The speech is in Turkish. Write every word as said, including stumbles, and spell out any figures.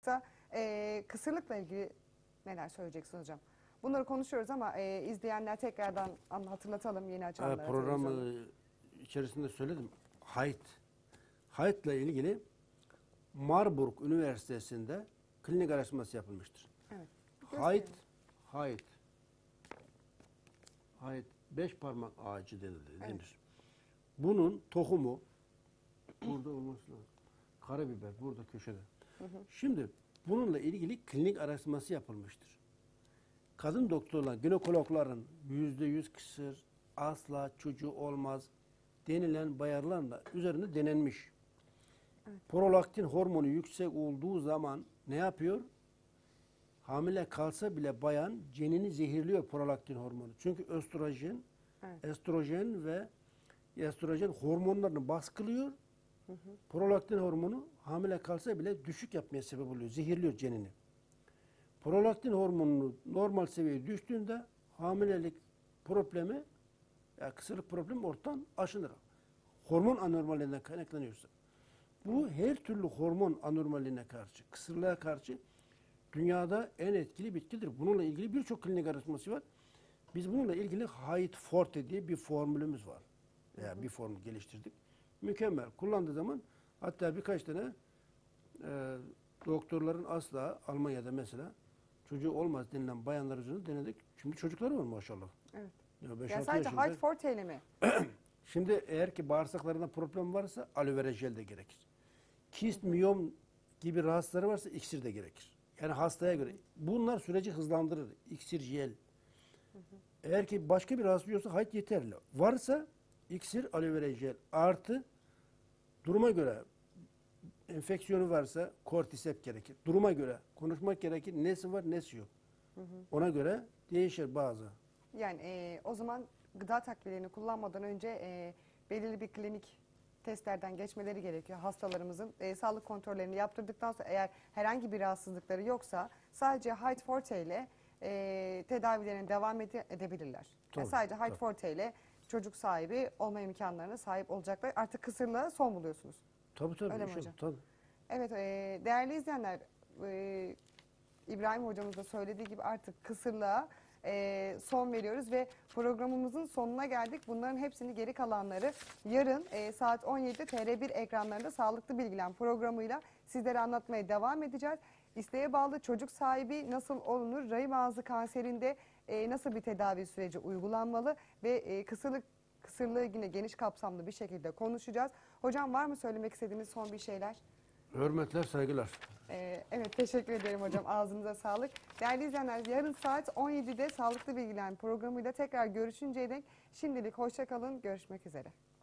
başta e, kısırlıkla ilgili neler söyleyeceksiniz hocam? Bunları konuşuyoruz ama e, izleyenler tekrardan hatırlatalım yeni açanlara. E, programı içerisinde söyledim. Hayt. Hayt'la ilgili Marburg Üniversitesi'nde klinik araştırması yapılmıştır. Evet. Hayt, hayt, hayt, beş parmak ağacı denir. Evet. denir. Bunun tohumu burada olması lazım. Karabiber burada köşede. Hı hı. Şimdi bununla ilgili klinik araştırması yapılmıştır. Kadın doktorlar, ginekologların yüzde yüz kısır, asla çocuğu olmaz denilen bayarlarla üzerinde denenmiş. Evet. Prolaktin hormonu yüksek olduğu zaman ne yapıyor? Hamile kalsa bile bayan cenini zehirliyor prolaktin hormonu. Çünkü östrojen, evet. estrojen ve estrojen hormonlarını baskılıyor. Hı hı. Prolaktin hormonu hamile kalsa bile düşük yapmaya sebep oluyor. Zehirliyor cenini. Prolaktin hormonunu normal seviyeye düştüğünde hamilelik problemi, yani kısırlık problemi ortadan aşınır. Hormon anormalinden kaynaklanıyorsa. Bu her türlü hormon anormaline karşı, kısırlığa karşı dünyada en etkili bitkidir. Bununla ilgili birçok klinik araştırması var. Biz bununla ilgili Hayt Forte diye bir formülümüz var. Veya yani bir formül geliştirdik. Mükemmel. Kullandığı zaman hatta birkaç tane e, doktorların asla Almanya'da mesela çocuğu olmaz denilen bayanlar üzerinde denedik. Şimdi çocukları var maşallah. Evet. Yani ya sadece Hayt Forte ile mi? Şimdi eğer ki bağırsaklarında problem varsa aloe vera jel de gerekir. Kist, miyom gibi rahatsızları varsa iksir de gerekir. Yani hastaya göre. Bunlar süreci hızlandırır. İksir, jel. Hı hı. Eğer ki başka bir rahatsızlık yoksa hayt yeterli. Varsa iksir, aloe vera jel artı duruma göre enfeksiyonu varsa kortisep gerekir. Duruma göre konuşmak gerekir. Nesi var, nesi yok. Hı hı. Ona göre değişir bazı. Yani e, o zaman gıda takviyelerini kullanmadan önce e, belirli bir klinik testlerden geçmeleri gerekiyor. Hastalarımızın e, sağlık kontrollerini yaptırdıktan sonra eğer herhangi bir rahatsızlıkları yoksa sadece Hayt Forte ile e, tedavilerine devam ede edebilirler. Tabii, yani sadece Hayt tabii. Forte ile çocuk sahibi olma imkanlarına sahip olacaklar. Artık kısırlığa son buluyorsunuz. Tabii tabii. Öyle mi Hocam, hocam? tabii. Evet e, değerli izleyenler, e, İbrahim hocamız da söylediği gibi artık kısırlığa e, son veriyoruz ve programımızın sonuna geldik. Bunların hepsini geri kalanları yarın e, saat on yedide T R bir ekranlarında Sağlıklı Bilgilen programıyla sizlere anlatmaya devam edeceğiz. İsteğe bağlı çocuk sahibi nasıl olunur, rahim ağzı kanserinde e, nasıl bir tedavi süreci uygulanmalı ve e, kısırlık kısırlığı yine geniş kapsamlı bir şekilde konuşacağız. Hocam var mı söylemek istediğiniz son bir şeyler? Hürmetler, saygılar. Ee, evet teşekkür ederim hocam. Ağzınıza sağlık. Değerli izleyenler yarın saat on yedide Sağlıklı Bilgilen programıyla tekrar görüşünceye dek şimdilik hoşça kalın. Görüşmek üzere.